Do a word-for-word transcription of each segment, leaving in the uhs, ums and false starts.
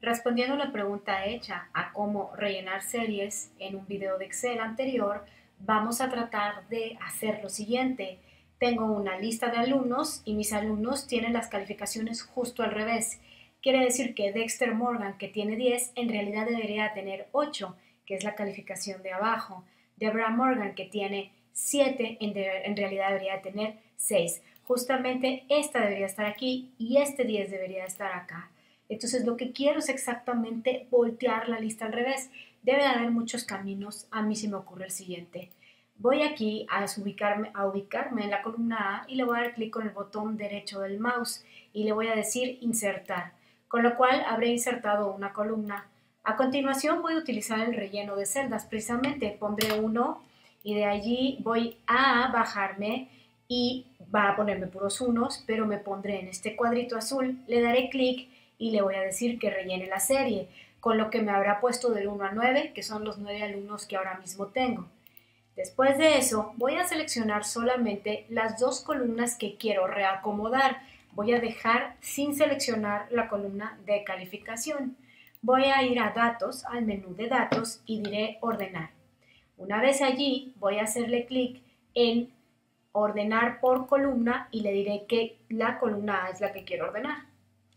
Respondiendo a la pregunta hecha a cómo rellenar series en un video de Excel anterior, vamos a tratar de hacer lo siguiente. Tengo una lista de alumnos y mis alumnos tienen las calificaciones justo al revés. Quiere decir que Dexter Morgan, que tiene diez, en realidad debería tener ocho, que es la calificación de abajo. Deborah Morgan, que tiene siete, en, de, en realidad debería tener seis. Justamente esta debería estar aquí y este diez debería estar acá. Entonces lo que quiero es exactamente voltear la lista al revés. Debe de haber muchos caminos. A mí se me ocurre el siguiente. Voy aquí a ubicarme, a ubicarme en la columna A y le voy a dar clic con el botón derecho del mouse y le voy a decir insertar, con lo cual habré insertado una columna. A continuación voy a utilizar el relleno de celdas. Precisamente pondré uno y de allí voy a bajarme y va a ponerme puros unos, pero me pondré en este cuadrito azul, le daré clic y le voy a decir que rellene la serie, con lo que me habrá puesto del uno al nueve, que son los nueve alumnos que ahora mismo tengo. Después de eso, voy a seleccionar solamente las dos columnas que quiero reacomodar. Voy a dejar sin seleccionar la columna de calificación. Voy a ir a datos, al menú de datos y diré ordenar. Una vez allí, voy a hacerle clic en ordenar por columna y le diré que la columna A es la que quiero ordenar.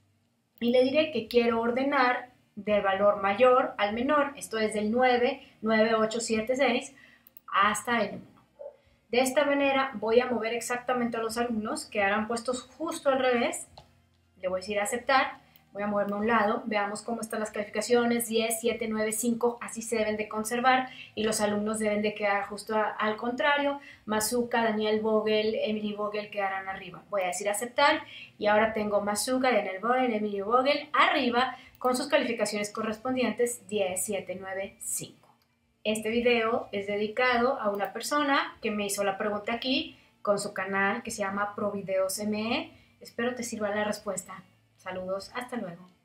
Y le diré que quiero ordenar del valor mayor al menor, esto es del nueve, nueve, ocho, siete, seis, hasta el uno. De esta manera voy a mover exactamente a los alumnos, quedarán puestos justo al revés. Le voy a decir aceptar, voy a moverme a un lado, veamos cómo están las calificaciones, diez, siete, nueve, cinco, así se deben de conservar y los alumnos deben de quedar justo a, al contrario. Masuka, Daniel Vogel, Emily Vogel quedarán arriba. Voy a decir aceptar y ahora tengo Masuka, Daniel Vogel, Emily Vogel arriba con sus calificaciones correspondientes diez, siete, nueve, cinco. Este video es dedicado a una persona que me hizo la pregunta aquí con su canal que se llama ProVideos M E. Espero te sirva la respuesta. Saludos, hasta luego.